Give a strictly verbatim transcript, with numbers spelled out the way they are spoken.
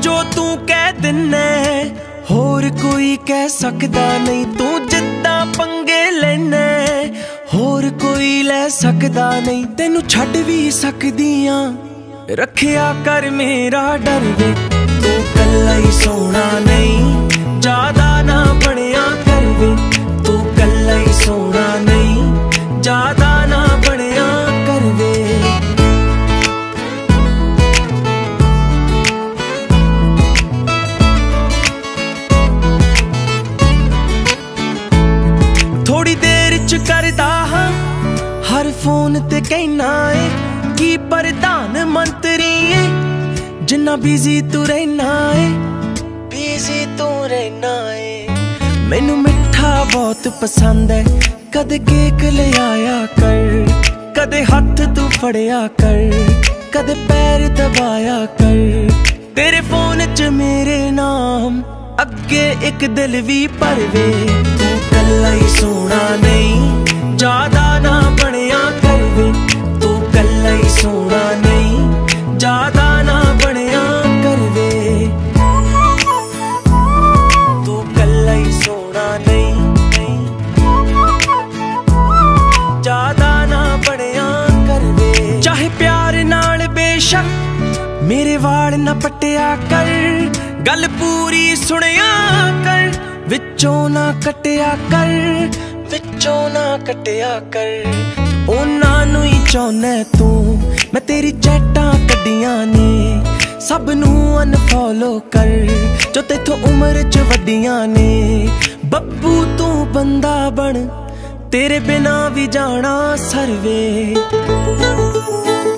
जो तू कह दिन्ना होर कोई कह सकदा नहीं। तू जिद्दां पंगे लैना होर कोई लै सकदा नहीं। तेनू छड्ड भी सकदियां रखिया कर मेरा डर वे। तू कल्ला ही सोना नहीं ज्यादा ना बनिया कर वे। तू कल्ला ही सोना नहीं ज्यादा ना बनिया कर वे। थोड़ी देर च करदा हां हर फोन ते कहना है कि प्रधान मंत्री है। जिन्ना बिजी तू रहना है बिजी तू रहना है। मैनू मिठा बहुत पसंद है कदे केक ले आया कर। कदे हाथ तू फड़िया कर कदे पैर दबाया कर। तेरे फोन च मेरे नाम अगे एक दिल भी भरवे। तू कल्ला ही सोना नहीं ज्यादा ना बनिया कर वे। तू कल्ला ही सोना नहीं ज्यादा ना बनिया कर वे। तू कल्ला ही सोना नहीं ज्यादा ना बनिया कर वे। चाहे प्यार नाल बेशक मेरे वाल ना पटिया कर। गल पूरी सुनिया कर विचों ना कटिया कर विचों ना कटिया कर। उन्हां नूं ही चाहुंदा तू मैं तेरी चैटां कड्डियां ने। सब नूं अनफॉलो कर जो तेथों उम्र च वड्डियां ने। बब्बू तू बंदा बन तेरे बिना भी जाना सरवे।